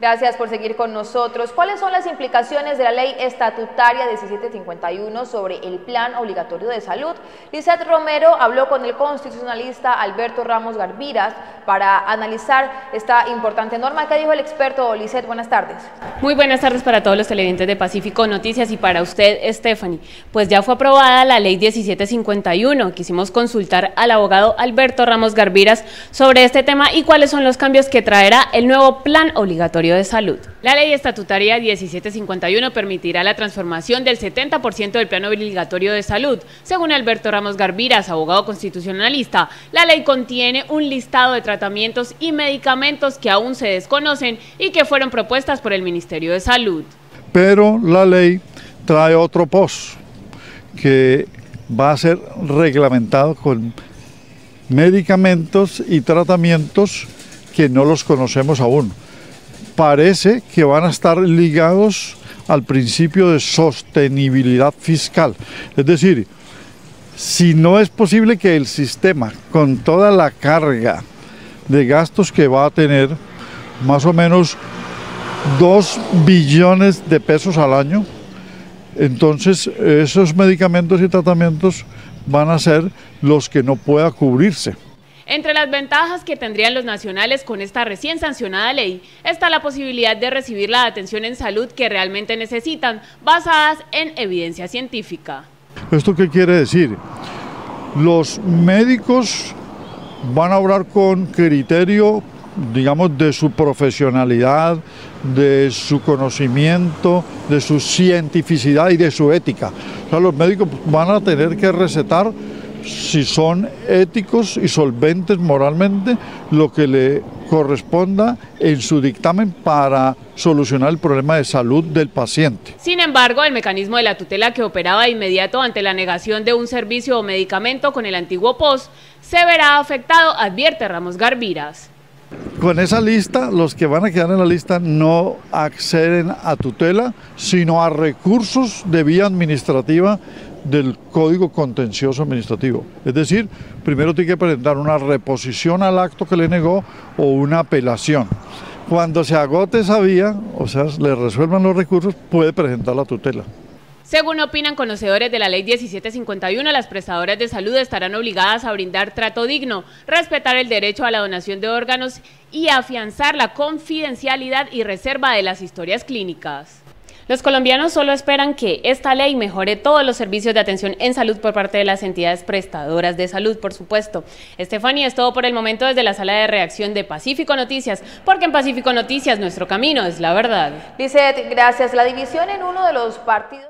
Gracias por seguir con nosotros. ¿Cuáles son las implicaciones de la ley estatutaria 1751 sobre el plan obligatorio de salud? Lizeth Romero habló con el constitucionalista Alberto Ramos Garbiras para analizar esta importante norma. ¿Qué dijo el experto? Lizeth, buenas tardes. Muy buenas tardes para todos los televidentes de Pacífico Noticias y para usted, Stephanie. Pues ya fue aprobada la ley 1751. Quisimos consultar al abogado Alberto Ramos Garbiras sobre este tema y cuáles son los cambios que traerá el nuevo plan obligatorio de salud. La ley estatutaria 1751 permitirá la transformación del 70% del plan obligatorio de salud. Según Alberto Ramos Garbiras, abogado constitucionalista, la ley contiene un listado de tratamientos y medicamentos que aún se desconocen y que fueron propuestas por el Ministerio de Salud. Pero la ley trae otro post que va a ser reglamentado con medicamentos y tratamientos que no los conocemos aún. Parece que van a estar ligados al principio de sostenibilidad fiscal. Es decir, si no es posible que el sistema, con toda la carga de gastos que va a tener, más o menos 2 billones de pesos al año, entonces esos medicamentos y tratamientos van a ser los que no pueda cubrirse. Entre las ventajas que tendrían los nacionales con esta recién sancionada ley está la posibilidad de recibir la atención en salud que realmente necesitan, basadas en evidencia científica. ¿Esto qué quiere decir? Los médicos van a obrar con criterio, digamos, de su profesionalidad, de su conocimiento, de su cientificidad y de su ética. O sea, los médicos van a tener que recetar, si son éticos y solventes moralmente, lo que le corresponda en su dictamen para solucionar el problema de salud del paciente. Sin embargo, el mecanismo de la tutela que operaba de inmediato ante la negación de un servicio o medicamento con el antiguo POS se verá afectado, advierte Ramos Garbiras. Con esa lista, los que van a quedar en la lista no acceden a tutela, sino a recursos de vía administrativa del Código Contencioso Administrativo. Es decir, primero tiene que presentar una reposición al acto que le negó o una apelación. Cuando se agote esa vía, o sea, le resuelvan los recursos, puede presentar la tutela. Según opinan conocedores de la ley 1751, las prestadoras de salud estarán obligadas a brindar trato digno, respetar el derecho a la donación de órganos y afianzar la confidencialidad y reserva de las historias clínicas. Los colombianos solo esperan que esta ley mejore todos los servicios de atención en salud por parte de las entidades prestadoras de salud, por supuesto. Stephanie, es todo por el momento desde la sala de redacción de Pacífico Noticias, porque en Pacífico Noticias nuestro camino es la verdad. Lizeth, gracias. La división en uno de los partidos